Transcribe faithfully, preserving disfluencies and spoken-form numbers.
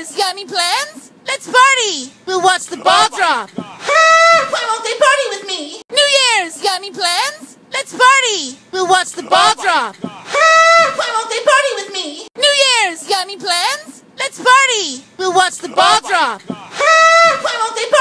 Year's, got any plans? Let's party! We'll watch the ball drop! Why won't they party with me? New Year's, got any plans? Let's party! We'll watch the ball drop! Why won't they party with me? New Year's, got any plans? Let's party! We'll watch the ball drop! Why won't they